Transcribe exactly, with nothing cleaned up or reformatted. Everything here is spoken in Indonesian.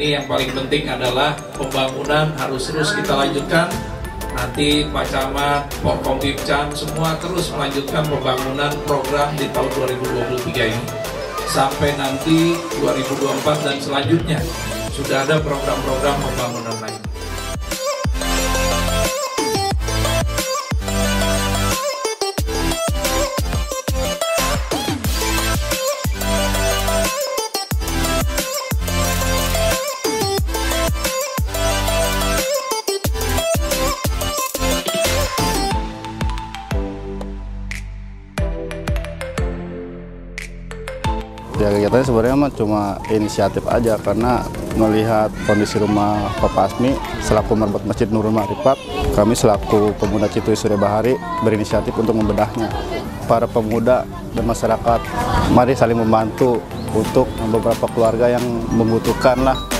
ini yang paling penting adalah pembangunan harus terus kita lanjutkan. Nanti Pak Camat, Forkompimcam semua terus melanjutkan pembangunan program di tahun dua ribu dua puluh tiga ini sampai nanti dua ribu dua puluh empat dan selanjutnya sudah ada program-program pembangunan lain. Ya kegiatannya sebenarnya mah cuma inisiatif aja karena melihat kondisi rumah Pak Pasmi selaku merbot Masjid Nurul Ma'rifat, kami selaku pemuda Citui Surya Bahari berinisiatif untuk membedahnya. Para pemuda dan masyarakat, mari saling membantu untuk beberapa keluarga yang membutuhkan lah